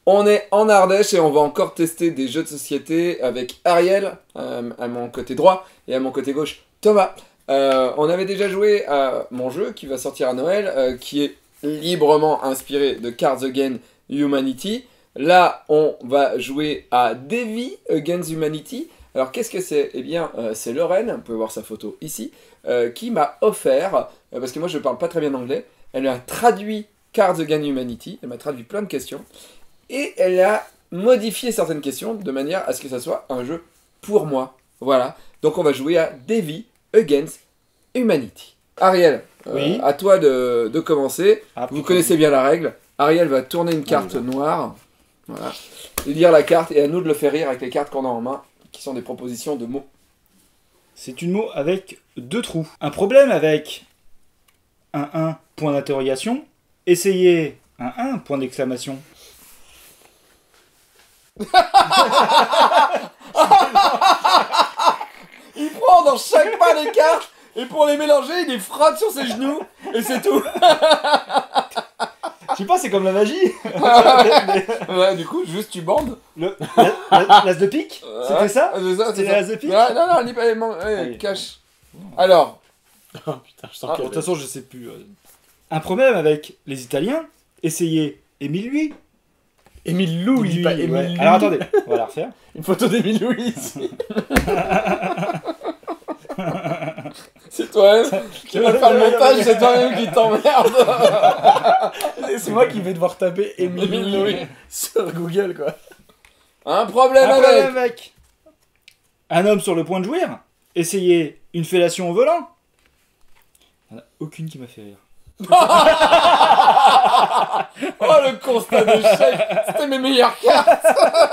On est en Ardèche et on va encore tester des jeux de société avec Ariel à mon côté droit et à mon côté gauche Thomas. On avait déjà joué à mon jeu qui va sortir à Noël, qui est librement inspiré de Cards Against Humanity. Là, on va jouer à Davy Against Humanity. Alors, qu'est-ce que c'est? Eh bien, c'est Lorraine, vous pouvez voir sa photo ici, qui m'a offert, parce que moi je parle pas très bien anglais, elle a traduit Cards Against Humanity, elle m'a traduit plein de questions. Et elle a modifié certaines questions de manière à ce que ça soit un jeu pour moi. Voilà. Donc on va jouer à Davy Against Humanity. Ariel, Oui. à toi de commencer. Ah, Vous connaissez bien la règle. Ariel va tourner une carte noire. Voilà. Et lire la carte et à nous de le faire rire avec les cartes qu'on a en main, qui sont des propositions de mots. C'est une mot avec 2 trous. Un problème avec un 1, point d'interrogation. Essayez un 1, point d'exclamation. Il prend dans chaque pas les cartes et pour les mélanger, il les frotte sur ses genoux et c'est tout. Je sais pas, c'est comme la magie. Ouais, du coup, juste tu bandes. L'as de pique. C'était ça? C'est ça, C'est ça. l'as de pique. Ouais, non, non, lis pas, Allez. cache. Alors, Oh putain, je sens Ah, que... De toute façon, je sais plus. Un problème avec les Italiens. Essayez Émile Louis. Émile Louis, Louis, pas ouais. Émile Louis. Alors attendez, on va la refaire. Une photo d'Émile Louis ici. c'est toi-même qui va faire le montage, c'est toi-même qui t'emmerde. C'est moi qui vais devoir taper Émile Émile Louis Louis. sur Google, quoi. Un problème Un problème avec. avec un homme sur le point de jouir. Essayez une fellation au volant. Il n'y en a aucune qui m'a fait rire. Oh, le constat d'échec. C'était mes meilleures cartes.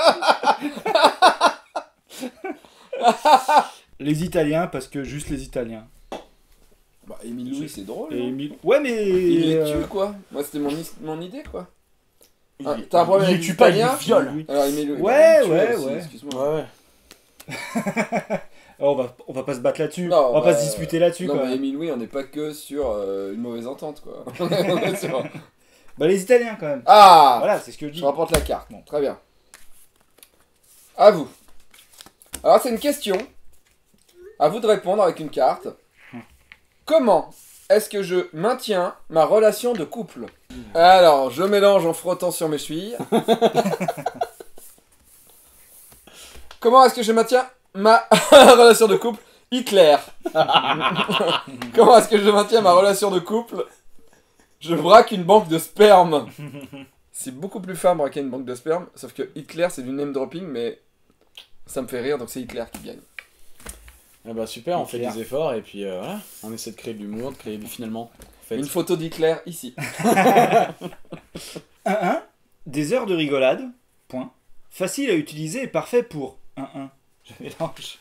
Les Italiens, parce que juste les Italiens. Bah, Émile Louis, c'est drôle. Et non Émile... Ouais, mais... Il les tue, quoi. Moi, c'était mon idée, quoi. Ah, Il- t'as un problème il avec les tue pas, il les l'Italien viole. Oui. Alors, Émile Louis. Ouais, bah, il ouais, tue aussi, ouais. Excuse-moi. Ouais, ouais. Oh, on va pas se battre là-dessus. Non, On va bah, pas se disputer là-dessus, Non, quoi. mais Émile Louis, on n'est pas que sur une mauvaise entente, quoi. On est sur- Bah, les Italiens, quand même. Ah Voilà, c'est ce que je dis. Je rapporte la carte. Bon. Très bien. À vous. Alors, c'est une question. À vous de répondre avec une carte. Comment est-ce que je maintiens ma relation de couple? Alors, je mélange en frottant sur mes chevilles. Comment est-ce que je maintiens ma relation de couple? Hitler. Comment est-ce que je maintiens ma relation de couple? Je braque une banque de sperme. C'est beaucoup plus fun braquer une banque de sperme, sauf que Hitler c'est du name dropping, mais ça me fait rire, donc c'est Hitler qui gagne. Ah bah super, on fait Clair. des efforts et puis voilà. On essaie de créer de l'humour, de créer finalement. En fait, Une photo d'Hitler ici. 1-1, des heures de rigolade, point. Facile à utiliser et parfait pour 1-1. Je mélange.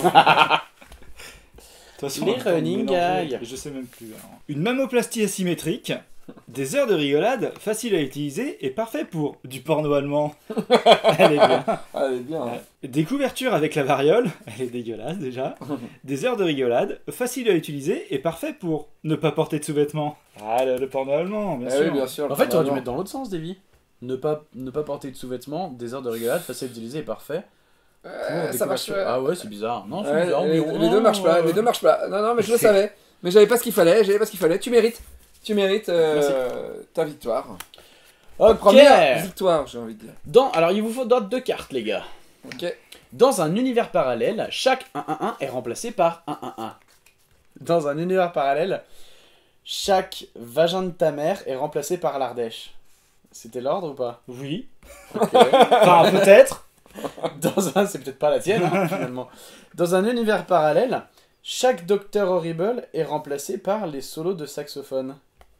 De toute façon, Les on va running mélanger, gags. Je sais même plus. Alors. Une mammoplastie asymétrique, des heures de rigolade, facile à utiliser et parfait pour du porno allemand. Elle est bien. Ah, elle est bien. Hein. Des couvertures avec la variole, elle est dégueulasse déjà. Des heures de rigolade, facile à utiliser et parfait pour ne pas porter de sous-vêtements. Ah, le porno allemand, bien Ah sûr. oui, bien sûr. En fait, tu aurais dû vraiment. mettre dans l'autre sens, Davy. Ne pas porter de sous-vêtements, des heures de rigolade, facile à utiliser et parfait. Pour des Ça marche. couvertures. Ah ouais, c'est bizarre. Non, c'est Ouais, bizarre. les, mais les deux marchent pas. Les deux marchent pas. Non, non, mais je le savais. Mais j'avais pas ce qu'il fallait. J'avais pas ce qu'il fallait. Tu mérites. Tu mérites ta victoire. Ta Ok. première victoire, j'ai envie de dire. Alors, il vous faut d'autres 2 cartes, les gars. Ok. Dans un univers parallèle, chaque 1-1-1 est remplacé par 1-1-1. Dans un univers parallèle, chaque vagin de ta mère est remplacé par l'Ardèche. C'était l'ordre ou pas? Oui. Ok. Enfin, peut-être. C'est peut-être pas la tienne, hein, finalement. Dans un univers parallèle, chaque Docteur Horrible est remplacé par les solos de saxophone.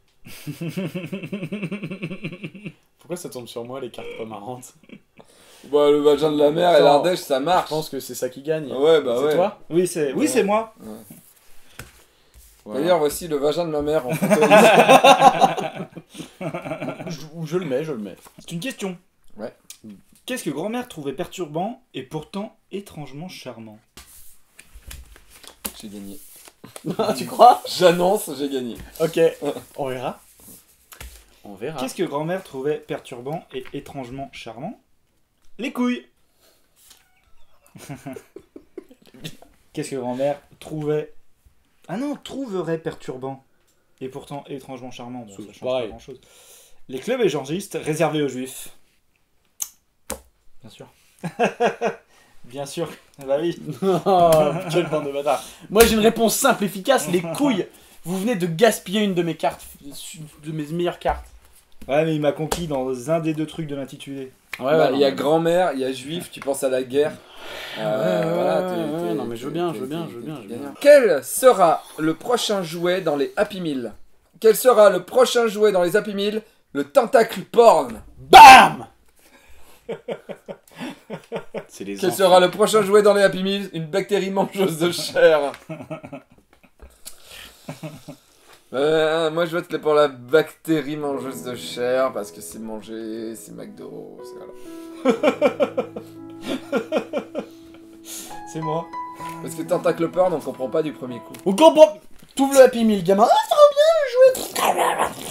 Pourquoi ça tombe sur moi, les cartes pas marrantes? Bah, le vagin de la mer et Attends, l'Ardèche, ça Je marche. pense que c'est ça qui gagne. Ouais, bah C'est ouais. toi? Oui, c'est moi. Voilà. D'ailleurs, voici le vagin de ma mère en photo. Je le mets, je le mets. C'est une question. Ouais. Qu'est-ce que grand-mère trouvait perturbant et pourtant étrangement charmant? J'ai gagné. Tu crois? J'annonce, j'ai gagné. Ok, on verra. On verra. Qu'est-ce que grand-mère trouvait perturbant et étrangement charmant? Les couilles. Qu'est-ce que grand-mère trouvait... Ah non, trouverait perturbant et pourtant étrangement charmant. Bon, C'est ça change pareil. pas grand-chose. Les clubs échangistes réservés aux juifs. Bien sûr. Bien sûr. Bah oui. Oh, quelle bande de bâtards. Moi j'ai une réponse simple, efficace, les couilles. Vous venez de gaspiller une de mes cartes, de mes meilleures cartes. Ouais, mais il m'a conquis dans un des deux trucs de l'intitulé. Ouais, Bah, non, il y a mais- grand-mère, il y a juif, tu penses à la guerre. ouais, non, mais je veux bien, je veux bien. gagnant. Quel sera le prochain jouet dans les Happy Meal? Quel sera le prochain jouet dans les Happy Meal? Le tentacle porn. BAM. C'est les Quel enfants. sera le prochain jouet dans les Happy Meal? Une bactérie mangeuse de chair. Moi je vote pour la bactérie mangeuse de chair parce que c'est manger, c'est McDo, c'est voilà. C'est moi. Parce que tentacle porn on comprend pas du premier coup. On comprend. T'ouvres le Happy Meal, gamin. Ah, trop bien le jouet.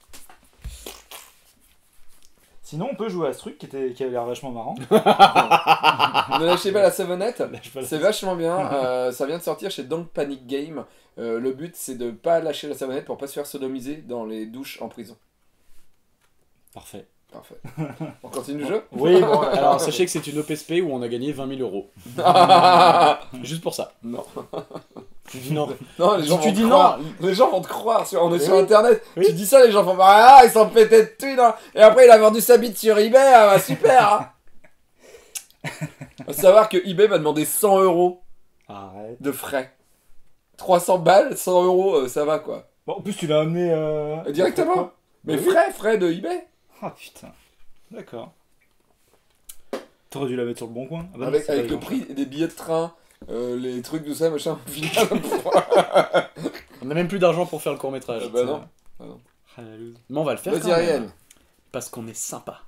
Sinon, on peut jouer à ce truc qui avait l'air vachement marrant. Ne lâchez pas la savonnette. Lâche pas la- C'est vachement bien, ça vient de sortir chez Don't Panic Game. Le but c'est de pas lâcher la savonnette pour pas se faire sodomiser dans les douches en prison. Parfait. Parfait. On continue le jeu? Oui, bon, alors sachez que c'est une OPSP où on a gagné 20 000 euros. Juste pour ça. Non. Tu dis non. Non, les gens Si tu vont dis te croire. non, Les gens vont te croire, on est Oui. sur internet, Oui. tu dis ça, les gens font ah, ils s'en pétaient de thunes, hein. Et après il a vendu sa bite sur eBay, ah, bah, super hein. Faut savoir que eBay m'a demandé 100 euros Arrête. de frais. 300 balles, 100 euros, ça va quoi. Bon, en plus, tu l'as amené... Directement. pourquoi Mais Oui. frais de eBay. Ah putain. D'accord. T'aurais dû la mettre sur le bon coin. Ah bah non, Avec, c'est pas avec les le gens. prix des billets de train, les trucs de ça, machin, au final. on a même plus d'argent pour faire le court métrage. Bah non. Ah la loose. Mais on va le faire. Vas-y quand même. Ariel. Parce qu'on est sympa.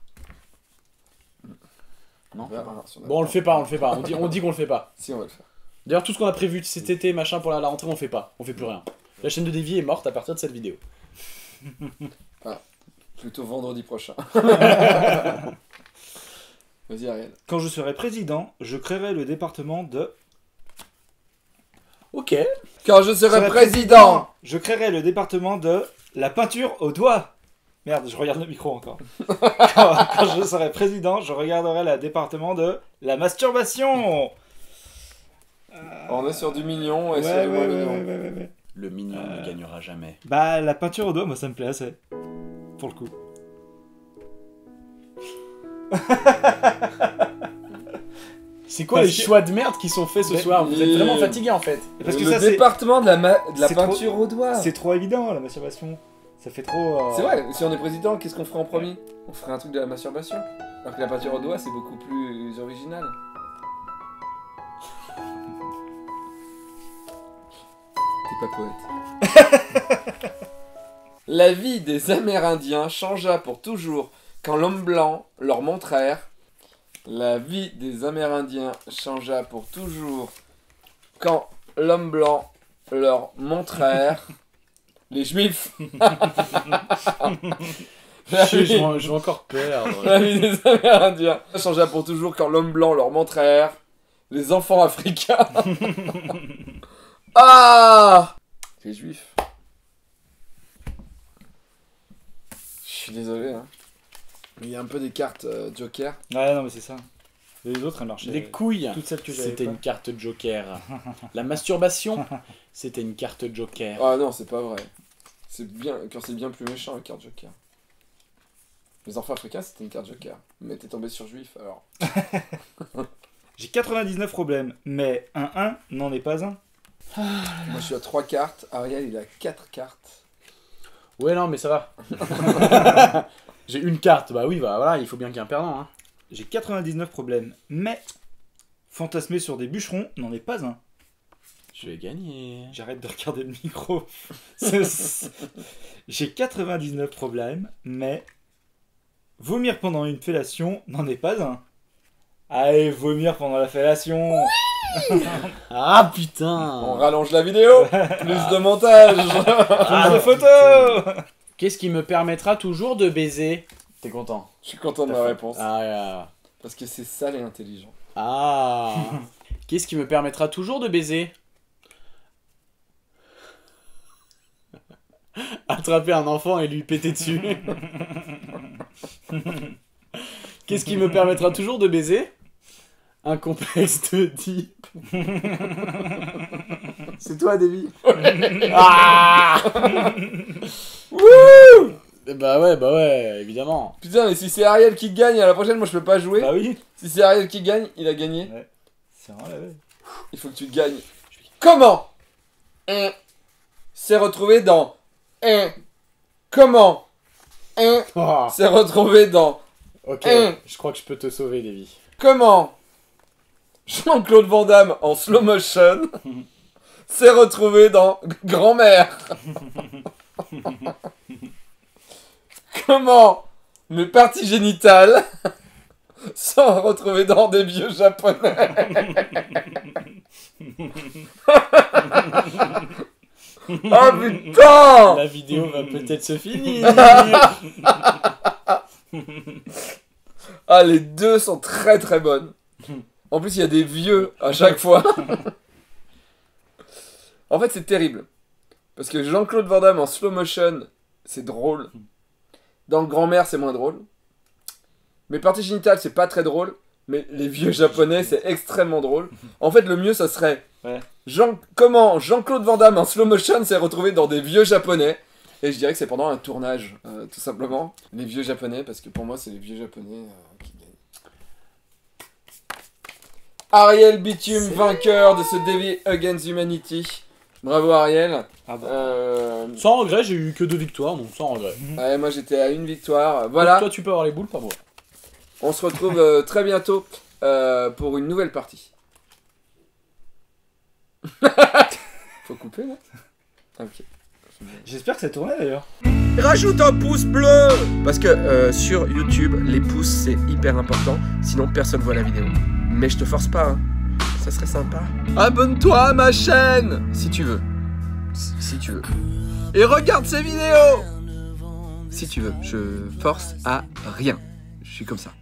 Non. On verra si on a Bon, on le temps. fait pas, on le fait pas. On dit qu'on le fait pas. Si on va le faire. D'ailleurs, tout ce qu'on a prévu cet été, machin, pour la rentrée, on fait pas. On fait plus rien. La chaîne de Davy est morte à partir de cette vidéo. Plutôt vendredi prochain. Vas-y Ariel. Quand je serai président, je créerai le département de... Ok. Quand je serai président. Je créerai le département de la peinture au doigt. Merde, je regarde le micro encore. Quand je serai président, je regarderai le département de la masturbation. On est sur du mignon et Ouais, sur ouais, du ouais, moins ouais, mignon. ouais, ouais, ouais. Le mignon ne gagnera jamais. Bah, la peinture au doigt, moi ça me plaît assez. Pour le coup. C'est quoi Parce les que- choix de merde qui sont faits ce Mais- soir? Vous êtes les- vraiment fatigué en fait. Parce que le ça, c'est département de la c'est trop- peinture au doigt. c'est trop évident, la masturbation. Ça fait trop... C'est vrai, si on est président, qu'est-ce qu'on ferait en premier? On ferait un truc de la masturbation. Alors que la peinture au doigt, c'est beaucoup plus original. T'es pas poète. La vie des Amérindiens changea pour toujours quand l'homme blanc leur montrèrent. La vie des Amérindiens changea pour toujours quand l'homme blanc leur montrèrent. Les Juifs. Je vais encore perdre. La vie des Amérindiens changea pour toujours quand l'homme blanc leur montrèrent les enfants africains. Ah! Les juifs. Je suis désolé, hein. Mais il y a un peu des cartes Joker. Ouais, non, mais c'est ça. Les autres, elles marchaient. Les couilles, Toutes celles que j'avais c'était pas. une carte Joker. La masturbation, c'était une carte Joker. Ah non, c'est pas vrai. C'est bien, quand c'est bien plus méchant, une carte Joker. Les enfants africains, c'était une carte Joker. Mais t'es tombé sur juif, alors. J'ai 99 problèmes, mais un 1 n'en est pas un. Moi, je suis à 3 cartes. Ariel, il a 4 cartes. Ouais, non, mais ça va. J'ai une carte, bah oui, bah voilà, il faut bien qu'il y ait un perdant. Hein. J'ai 99 problèmes, mais fantasmer sur des bûcherons n'en est pas un. Je vais gagner. J'arrête de regarder le micro. J'ai 99 problèmes, mais vomir pendant une fellation n'en est pas un. Allez, vomir pendant la fellation. Ah On putain. rallonge la vidéo. Plus de montage. Plus de photos. Qu'est-ce qui me permettra toujours de baiser? T'es content? Je suis content de ma réponse. Ah. Parce que c'est sale et intelligent. Ah. Qu'est-ce qui me permettra toujours de baiser? Attraper un enfant et lui péter dessus. Qu'est-ce qui me permettra toujours de baiser? Un complexe de type. C'est toi, Davy. Ah. Wouh! Bah ouais, évidemment. Putain, mais si c'est Ariel qui gagne, à la prochaine, moi je peux pas jouer. Bah oui. Si c'est Ariel qui gagne, il a gagné. Ouais. C'est vraiment la veille. Il faut que tu gagnes. Comment s'est retrouvé dans Comment Oh. s'est retrouvé dans Ok, je crois que je peux te sauver, Davy. Comment Jean-Claude Van Damme en slow motion s'est retrouvé dans Grand-mère. Comment mes parties génitales sont retrouvées dans des vieux japonais. Oh putain! La vidéo va peut-être se finir. Ah, les deux sont très très bonnes. En plus, il y a des vieux à chaque fois. En fait, c'est terrible. Parce que Jean-Claude Van Damme en slow motion, c'est drôle. Dans le Grand-mère, c'est moins drôle. Mes parties génitales, c'est pas très drôle. Mais les vieux japonais, c'est extrêmement drôle. En fait, le mieux, ça serait... Ouais. Comment Jean-Claude Van Damme en slow motion s'est retrouvé dans des vieux japonais. Et je dirais que c'est pendant un tournage, tout simplement. Les vieux japonais, parce que pour moi, c'est les vieux japonais qui gagnent. Ariel Bitume, vainqueur de ce Davy Against Humanity. Bravo Ariel. Ah bah. Sans regret, j'ai eu que 2 victoires, donc sans regret. Ouais, moi j'étais à 1 victoire. Voilà. Toi, tu peux avoir les boules, pas moi. On se retrouve très bientôt pour une nouvelle partie. Faut couper là. Ok. J'espère que ça tournait d'ailleurs. Rajoute un pouce bleu. Parce que sur YouTube, les pouces c'est hyper important. Sinon personne voit la vidéo. Mais je te force pas. Hein. Ça serait sympa. Abonne-toi à ma chaîne si tu veux. Si tu veux. Et regarde ces vidéos si tu veux. Je force à rien. Je suis comme ça.